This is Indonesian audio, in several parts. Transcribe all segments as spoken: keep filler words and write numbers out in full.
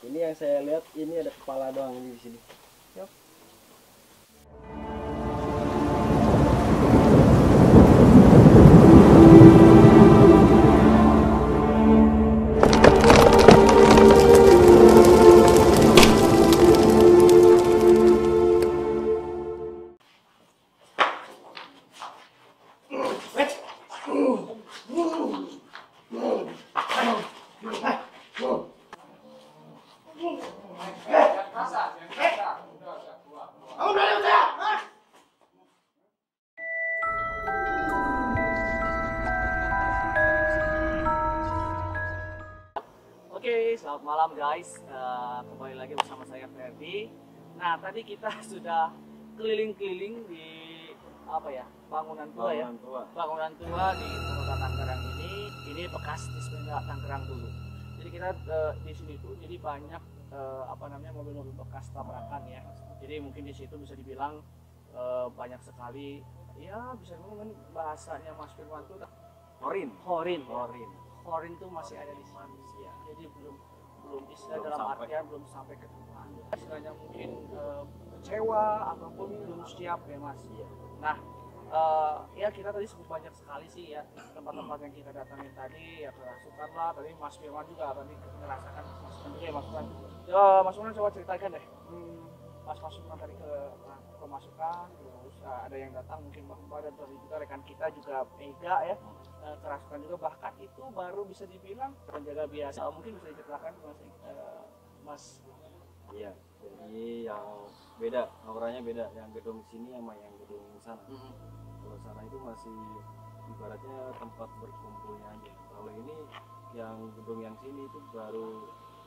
Ini yang saya lihat ini ada kepala doang di sini. Yuk. Oke, selamat malam guys. Uh, kembali lagi bersama saya Ferdi. Nah, tadi kita sudah keliling-keliling di apa ya, bangunan tua ya, Bangunan tua. bangunan tua di Kota Tangerang ini. Ini bekas Dispenda Tangerang dulu. Jadi kita uh, di sini tuh, jadi banyak uh, apa namanya mobil-mobil bekas tabrakan ya. Jadi mungkin di situ bisa dibilang uh, banyak sekali, ya bisa ngomongin bahasanya Mas Firman tuh Horin. horin. Horin. Horin tuh masih ada di sini, ya. Jadi belum belum istilah Belum dalam sampai. artian belum sampai ke Tuhan. Istilahnya mungkin eh, kecewa ataupun belum siap ya Mas. Iya. Nah, eh, ya kita tadi sebut banyak sekali sih ya tempat-tempat yang kita datangin tadi, ya kerasukan lah. Tadi Mas Firman juga tadi ngerasakan masukan juga ya Mas Firman. Ya, Mas Firman coba ceritakan deh. Hmm, pas Mas Firman tadi ke pemasukan, terus eh, ada yang datang mungkin Mbak Mbak dan tadi juga rekan kita juga Mega ya. Uh, kerasukan juga, bahkan itu baru bisa dibilang penjaga biasa. Uh, mungkin bisa diceritakan Mas, uh, Mas. Iya. Jadi yang beda, auranya beda. Yang gedung sini sama yang gedung sana. Mm-hmm. Kalau sana itu masih ibaratnya tempat berkumpulnya aja. Kalau ini yang gedung yang sini itu baru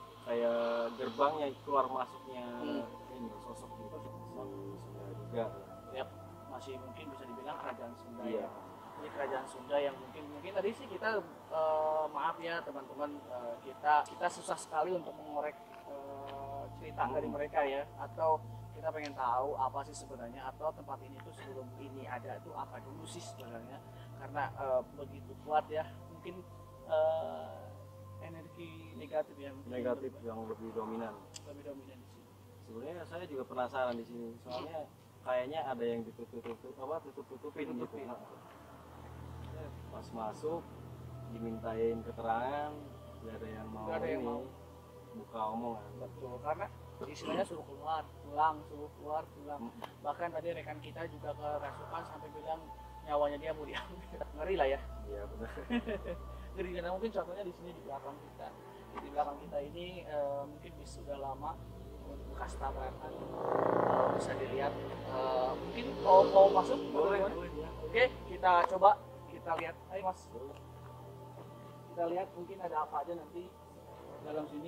kayak gerbangnya keluar masuknya hmm. ini sosok gitu. Si Sunda juga. Yap, masih mungkin bisa dibilang kerajaan Sunda Iya. ya. Ini kerajaan Sunda yang mungkin mungkin tadi sih kita uh, maaf ya teman-teman, uh, kita kita susah sekali untuk mengorek uh, cerita dari mereka ya, atau kita pengen tahu apa sih sebenarnya, atau tempat ini tuh sebelum ini ada tuh apa dulu sih sebenarnya, karena uh, begitu kuat ya mungkin uh, energi negatif yang Negatif lebih, yang lebih dominan. lebih dominan di sini. Sebenarnya saya juga penasaran di sini, soalnya kayaknya ada yang ditutup-tutup apa tutup-tutupin gitu. Nah, pas masuk dimintain keterangan, nggak ada yang mau Nggak ada yang ini mau. buka omongan. Betul, karena istilahnya suruh keluar, pulang, suruh keluar, pulang. Hmm. Bahkan tadi rekan kita juga ke rasukan sampai bilang nyawanya dia mau diambil. Ngeri lah ya. Iya benar. Ngeri, karena mungkin contohnya di sini di belakang kita. Di belakang kita ini eh, mungkin sudah lama bekas tabrakan, eh, bisa dilihat. Eh, mungkin mau mau masuk boleh, boleh. Oke, kita coba kita lihat. Ayo Mas. Kita lihat mungkin ada apa aja nanti dalam sini.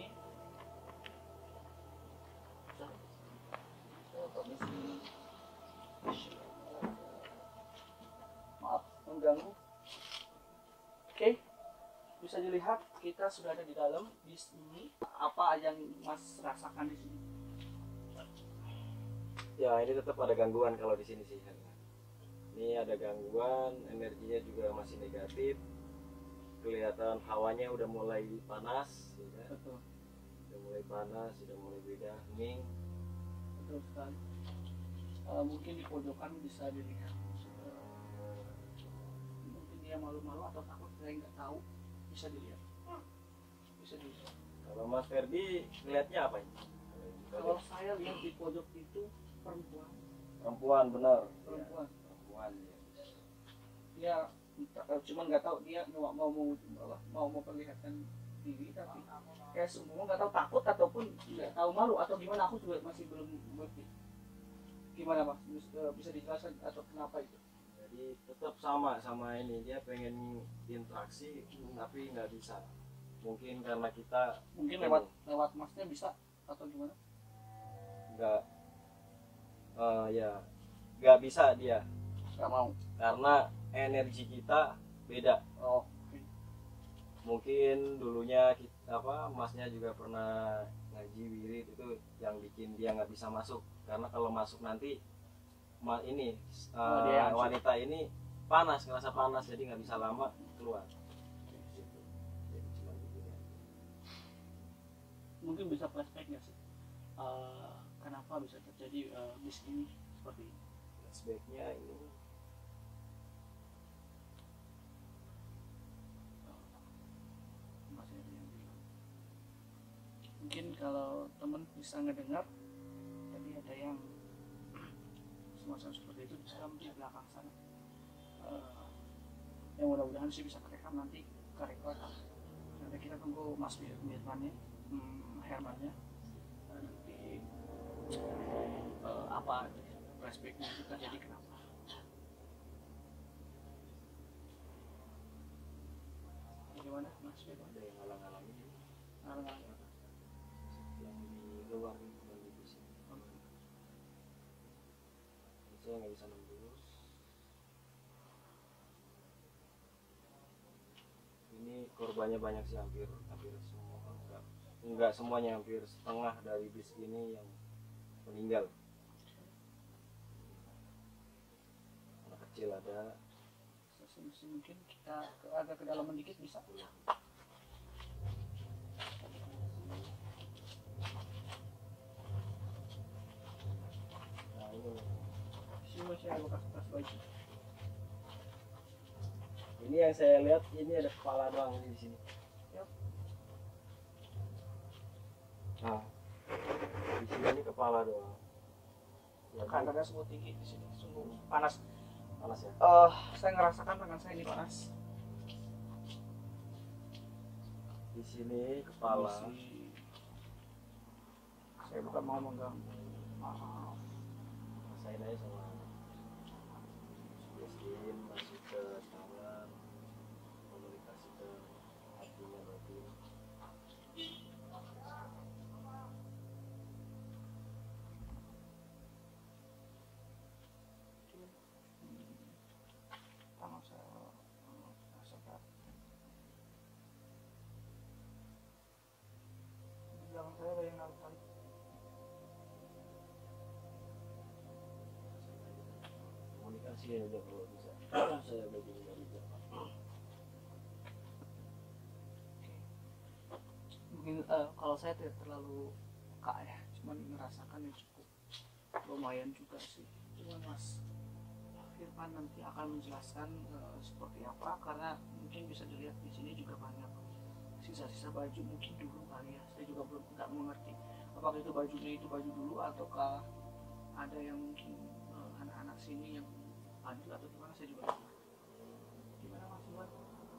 Maaf mengganggu. Oke, bisa dilihat kita sudah ada di dalam. Di sini apa aja yang Mas rasakan di sini? Ya ini tetap ada gangguan kalau di sini sih. Ini ada gangguan, energinya juga masih negatif. Kelihatan hawanya udah mulai panas, ya. Betul. Udah mulai panas, sudah mulai beda, hening. Betul sekali. Uh, mungkin di pojokan bisa dilihat. Uh, mungkin dia malu-malu atau takut, saya nggak tahu. Bisa dilihat. Bisa dilihat. Kalau Mas Ferdi lihatnya apa ini? Kalau saya lihat di pojok itu perempuan. Perempuan benar. Perempuan. Ya, perempuan ya. Dia cuma nggak tahu dia mau mau mau mau memperlihatkan diri, tapi kayak semua nggak tahu takut ataupun nggak tahu malu atau gimana, aku juga masih belum ngerti. Gimana Mas? Bisa dijelaskan atau kenapa itu? Jadi tetap sama sama ini, dia pengen interaksi tapi nggak bisa. Mungkin karena kita mungkin lewat lewat Masnya bisa atau gimana? Nggak uh, ya nggak bisa dia. Nggak mau. Karena energi kita beda. Oh. Mungkin dulunya kita, apa Masnya juga pernah ngaji wirid, itu yang bikin dia nggak bisa masuk. Karena kalau masuk nanti ma ini uh, oh, wanita ini panas, ngerasa panas, jadi nggak bisa lama keluar. Jadi cuma begini. mungkin bisa flashback nggak sih, uh, kenapa bisa terjadi uh, bis ini seperti ini? Flashbacknya ini masih ada yang bilang mungkin kalau temen bisa ngedengar tadi ada yang semacam seperti itu bisa di belakang sana, uh, yang mudah-mudahan sih bisa kerekam nanti ke record. Nanti kita tunggu Mas Firmannya, hmm, Hermannya, nanti uh, apa flashbacknya itu terjadi kenapa. Gimana Mas Firman? ada yang ngalang-ngalangi Ngalang-ngalang. yang di luar yang di bis ini. Saya nggak bisa nembus. Ini korbannya banyak sih, hampir hampir semua, enggak enggak semuanya, hampir setengah dari bis ini yang meninggal. Anak kecil ada. Mungkin kita ke, agak ke dalam sedikit bisa. Nah ini Sini masih ada bekas-bekas baju. ini yang saya lihat, ini ada kepala doang di sini. Yap. Nah di sini ini kepala doang. Tekanannya sungguh tinggi di sini, sungguh panas. Panas ya. Uh, saya ngerasakan tangan saya ini panas. Di sini kepala. Kondisi, saya bukan mau mengganggu. Maaf. Rasain aja sama skin masuk ke tangan, komunikasi ke hatinya berarti. Tangan saya rasakan. Di belakang saya ada yang narik tali. Komunikasi aja kalau bisa. Saya begini nggak bisa. Mungkin uh, kalau saya tidak terlalu peka ya, cuman merasakan yang cukup lumayan juga sih. Cuman Mas Firman nanti akan menjelaskan uh, seperti apa, karena mungkin bisa dilihat di sini juga banyak sisa-sisa baju mungkin dulu kali ya. Saya juga belum nggak mengerti apakah itu bajunya itu baju dulu ataukah ada yang mungkin uh, anak-anak sini yang lanjut atau gimana, saya juga nggak ngerti. Gimana Mas Firman?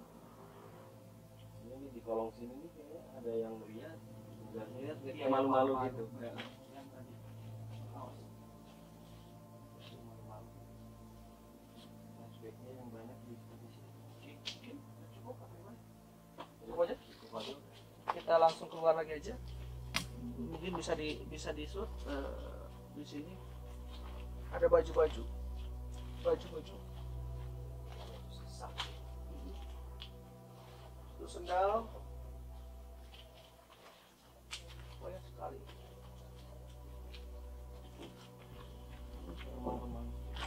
Ini di kolong sini nih kayaknya ada yang lihat, nggak lihat, Iya, kayak malu-malu malu-malu. gitu. Ya, yang tadi. Awas. Malu-malu. Flashbacknya yang banyak di di sini. Oke, mungkin cukup apa gimana? Cukup aja. Cukup aja. Kita langsung keluar lagi aja. Mungkin bisa di bisa di shoot uh, di sini ada baju-baju, baju-baju. Itu sendal. Banyak sekali. Teman-teman.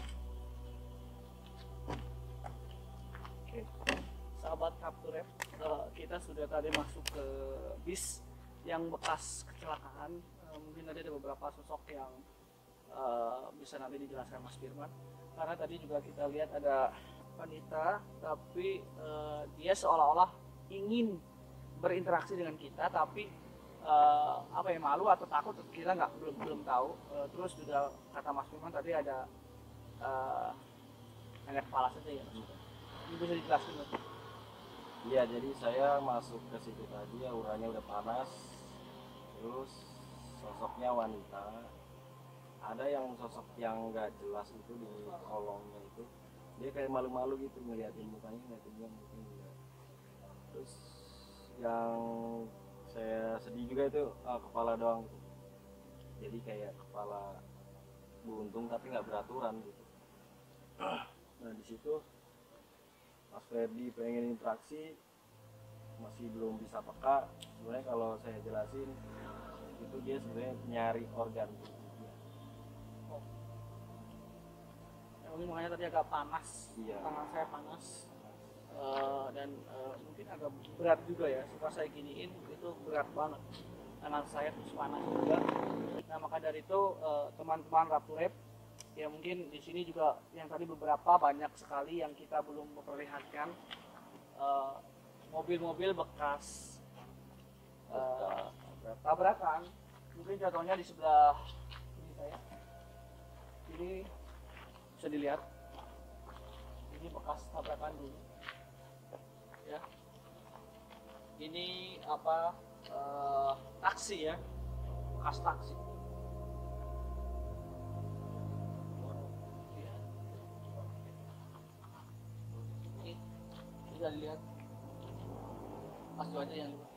Oke, sahabat Kapturep, uh, kita sudah tadi masuk ke bis yang bekas kecelakaan. Uh, mungkin tadi ada beberapa sosok yang uh, bisa nanti dijelaskan Mas Firman. Karena tadi juga kita lihat ada wanita, tapi uh, dia seolah-olah ingin berinteraksi dengan kita, tapi uh, apa ya, malu atau takut kita nggak belum belum tahu. Uh, terus juga kata Mas Firman tadi ada uh, hanya kepala saja ya. Ini bisa dijelaskan Mas? Iya, jadi saya masuk ke situ tadi, auranya udah panas, terus sosoknya wanita. Ada yang sosok yang nggak jelas itu di kolongnya itu, dia kayak malu-malu gitu ngeliatin mukanya, ngeliatin dia mungkin enggak. Terus yang saya sedih juga itu ah, kepala doang gitu. Jadi kayak kepala buntung tapi nggak beraturan gitu. Nah di situ Mas Ferdi pengen interaksi, masih belum bisa peka. Sebenarnya kalau saya jelasin itu dia sebenarnya nyari organ tubuhnya. Ya, mungkin makanya tadi agak panas, Iya. tangan saya panas. Uh, dan uh, mungkin agak berat juga ya, setelah saya giniin itu berat banget. tangan saya terus panas juga. Nah maka dari itu eh, teman-teman Rapturep ya mungkin di sini juga yang tadi beberapa banyak sekali yang kita belum memperlihatkan eh, mobil-mobil bekas eh, tabrakan. Mungkin contohnya di sebelah ini saya, ini bisa dilihat, ini bekas tabrakan dulu, ya. Ini apa eh, taksi ya, bekas taksi. Ini bisa dilihat, pas aja yang luar.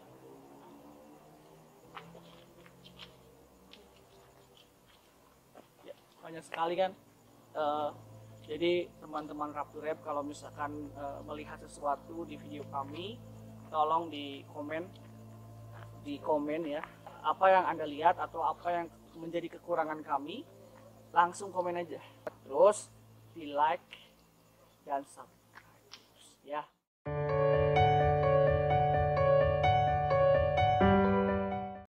Banyak sekali kan. Uh, jadi teman-teman Rapturep kalau misalkan uh, melihat sesuatu di video kami, tolong di komen di komen ya apa yang Anda lihat atau apa yang menjadi kekurangan kami, langsung komen aja, terus di like dan subscribe ya.